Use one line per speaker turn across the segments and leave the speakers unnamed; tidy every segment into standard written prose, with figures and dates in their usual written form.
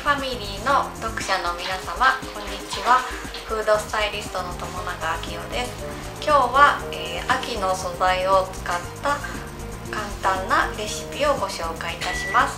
ファミリーの読者の皆様、こんにちは。フードスタイリストの友永明代です。今日は、秋の素材を使った簡単なレシピをご紹介いたします。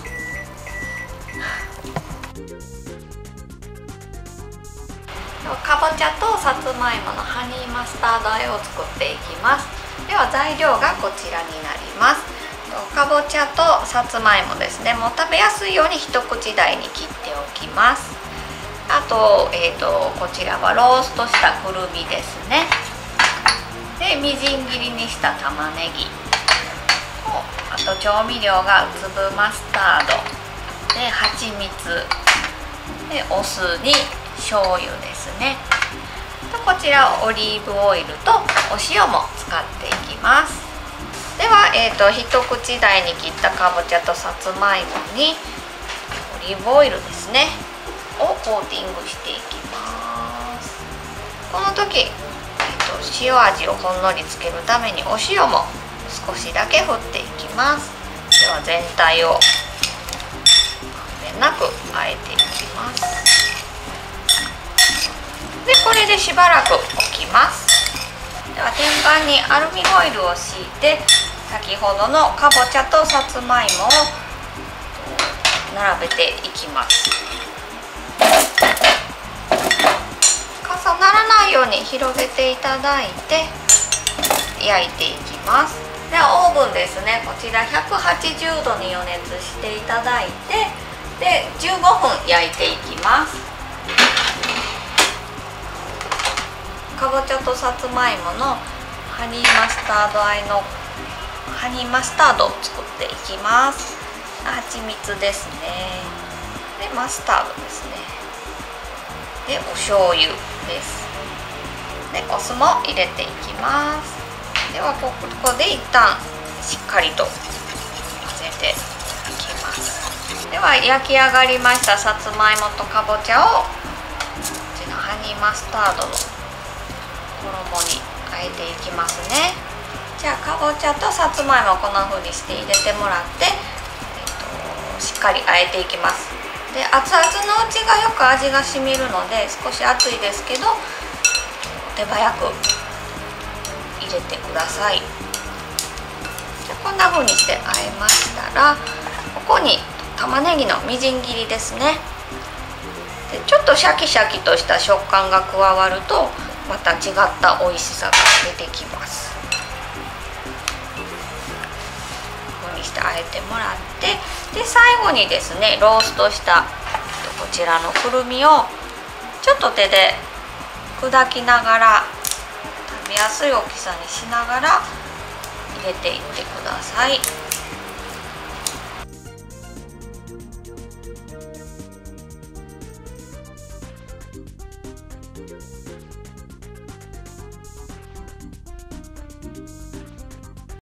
かぼちゃとさつまいものハニーマスタード和えを作っていきます。では材料がこちらになります。かぼちゃとさつまいもですね、もう食べやすいように一口大に切っておきます。あと、こちらはローストしたくるみですね。でみじん切りにした玉ねぎ、あと調味料が粒マスタードで蜂蜜でお酢に醤油ですね。とこちらオリーブオイルとお塩も使っていきます。では、一口大に切ったかぼちゃとさつまいもにオリーブオイルですねをコーティングしていきます。この時、塩味をほんのりつけるためにお塩も少しだけ振っていきます。では全体をまんべんなくあえていきます。でこれでしばらく置きます。では天板にアルミホイルを敷いて、先ほどのかぼちゃとさつまいもを並べていきます。重ならないように広げていただいて焼いていきます。ではオーブンですね、こちら180度に予熱していただいて、で15分焼いていきます。かぼちゃとさつまいものハニーマスタード和えのハニーマスタードを作っていきます。蜂蜜ですね。でマスタードですね。でお醤油です。でお酢も入れていきます。ではここで一旦しっかりと混ぜていきます。では焼き上がりましたさつまいもとかぼちゃをこちらハニーマスタードの衣にあえていきますね。じゃあかぼちゃとさつまいもをこんな風にして入れてもらって、しっかりあえていきます。で熱々のうちがよく味がしみるので、少し熱いですけど手早く入れてください。でこんな風にしてあえましたら、ここに玉ねぎのみじん切りですね。でちょっとシャキシャキとした食感が加わるとまた違った美味しさが出てきます。こうにしてあえてもらって、で最後にですねローストしたこちらのくるみをちょっと手で砕きながら食べやすい大きさにしながら入れていってください。